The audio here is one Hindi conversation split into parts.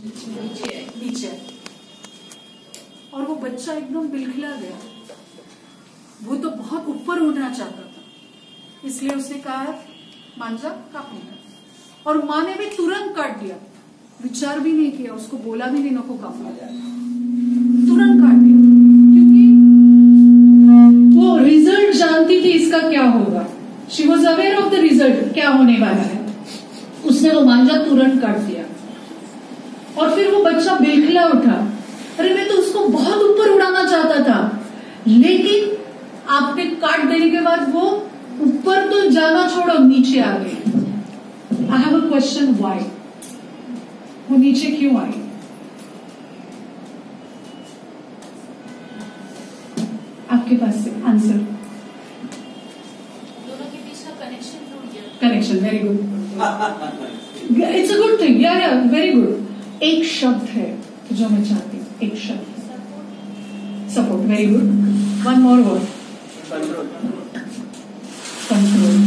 नीचे, और वो बच्चा एकदम बिलखिला गया। वो तो बहुत ऊपर उड़ना चाहता था, इसलिए उसने कहा मांझा कापूंगा, और माँ ने भी तुरंत काट दिया, विचार भी नहीं किया, उसको बोला भी नहीं नको काटना, तुरंत काट दिया, क्योंकि वो रिजल्ट जानती थी इसका क्या होगा। She was aware of the result, क्या होने वाला है। उसने वो मांझा तुरंत काट दिया, और फिर वो बच्चा बिलखिला उठा, अरे मैं तो उसको बहुत ऊपर उड़ाना चाहता था, लेकिन आपने काट देने के बाद वो ऊपर तो जाना छोड़ो, नीचे आ गई। I have a question, why? वो नीचे क्यों आई? आपके पास से आंसर? दोनों के बीच का कनेक्शन टूट गया। Connection, very good, it's a good thing, या वेरी गुड। एक शब्द है जो मैं चाहती हूँ, एक शब्द, support, very good. One more word, control.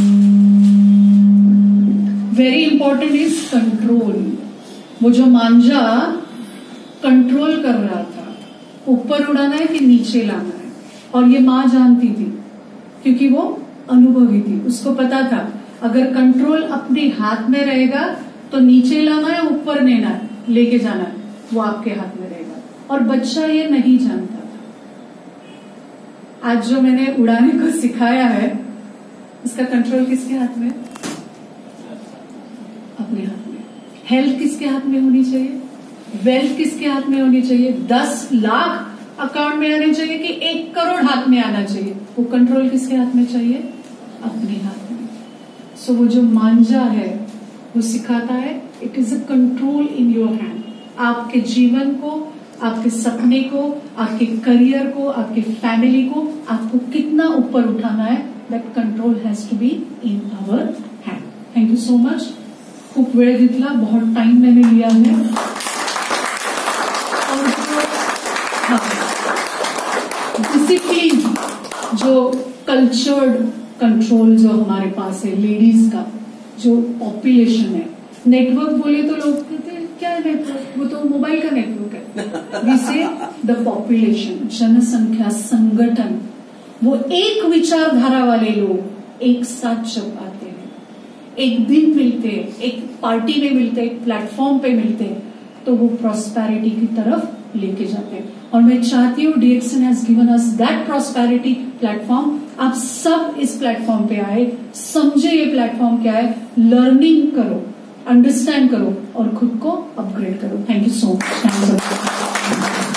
Very important is control. वो जो मांझा कंट्रोल कर रहा था, ऊपर उड़ाना है कि नीचे लाना है, और ये माँ जानती थी, क्योंकि वो अनुभवी थी, उसको पता था अगर कंट्रोल अपने हाथ में रहेगा तो नीचे लाना है, ऊपर लेके जाना है, वो आपके हाथ में रहेगा। और बच्चा ये नहीं जानता था। आज जो मैंने उड़ाने को सिखाया है, इसका कंट्रोल किसके हाथ में? अपने हाथ में। हेल्थ किसके हाथ में होनी चाहिए? वेल्थ किसके हाथ में होनी चाहिए? 10 लाख अकाउंट में आने चाहिए कि 1 करोड़ हाथ में आना चाहिए? वो कंट्रोल किसके हाथ में चाहिए? अपने हाथ में। सो वो जो मांझा है वो सिखाता है it is a control in your hand. आपके जीवन को, आपके सपने को, आपके करियर को, आपके फैमिली को आपको कितना ऊपर उठाना है, that control has to be in our hand. Thank you so much. खूब वेळ घेतला, बहुत टाइम मैंने लिया है। और डिसिप्लिन, जो कल्चर्ड कंट्रोल जो हमारे पास है, लेडीज का जो पॉपुलेशन है, नेटवर्क बोले तो लोग कहते हैं क्या है नेटवर्क, वो तो मोबाइल का नेटवर्क है। वी से द पॉपुलेशन, जनसंख्या, संगठन, वो एक विचारधारा वाले लोग एक साथ जब आते हैं, एक दिन मिलते हैं, एक पार्टी में मिलते हैं, एक प्लेटफॉर्म पे मिलते हैं, तो वो प्रॉस्पेरिटी की तरफ लेके जाते हैं। और मैं चाहती हूँ DXN has given us that prosperity platform. आप सब इस प्लेटफॉर्म पे आए, समझे ये प्लेटफॉर्म क्या है, लर्निंग करो, अंडरस्टैंड करो और खुद को अपग्रेड करो। Thank you so much.